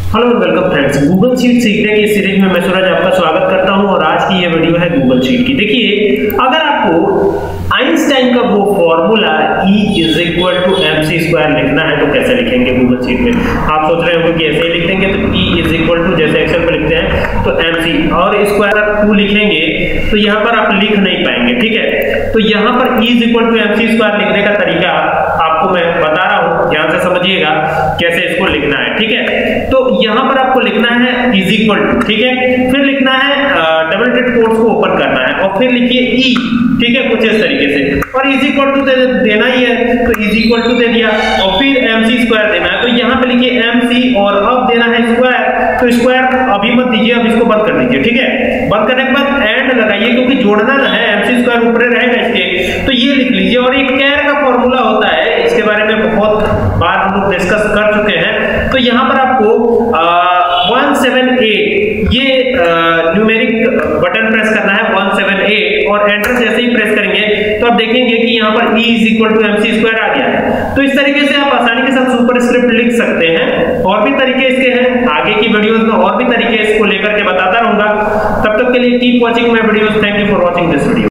Hello welcome friends, Google sheet सीखने की series में मैं सूरज आपका स्वागत करता हूं और आज की ये वीडियो है गूगल शीट की। देखिए, अगर आपको आइंस्टाइन का वो फॉर्मूला E = mc² लिखना है तो कैसे लिखेंगे गूगल शीट में। आप सोच रहे होंगे कि ऐसे ही लिख देंगे, तो E जैसे एक्सेल पे लिखते हैं तो mc और स्क्वायर 2 लिखेंगे तो यहाँ पर आप लिख नहीं पाएंगे, ठीक है। तो यहाँ पर E = mc² लिखने का तरीका आपको मैं बता रहा हूँ, ध्यान से समझिएगा कैसे इसको लिखना है, ठीक है। तो यहाँ पर आपको लिखना है =, ठीक है, फिर लिखना है डबल टिक कोट्स को ओपन करना है और फिर लिखिए E, ठीक है, कुछ इस तरीके से, और = देना ही है तो = दे दिया और फिर mc² देना है, तो यहाँ पे लिखिए mc और अब देना है स्क्वायर, तो स्क्वायर अभी मत दीजिए, अब इसको बंद कर दीजिए, ठीक है। बंद करने के बाद एंड लगाइए क्योंकि जोड़ना ना है, mc² ऊपर रहेगा इसके, तो ये लिख लीजिए। और एक कैर का फॉर्मूला होता है, इसके बारे में बहुत बार हम लोग डिस्कस कर चुके हैं। तो यहाँ पर आपको 178 ये न्यूमेरिक बटन प्रेस करना है, 178, और एंटर जैसे ही प्रेस करेंगे तो आप देखेंगे कि यहाँ पर E = mc² आ गया है। तो इस तरीके से आप आसानी के साथ सुपरस्क्रिप्ट लिख सकते हैं। और भी तरीके इसके हैं, आगे की वीडियोस में और भी तरीके इसको लेकर के बताता रहूंगा। तब तक के लिए keep watching my videos. Thank you for watching this video.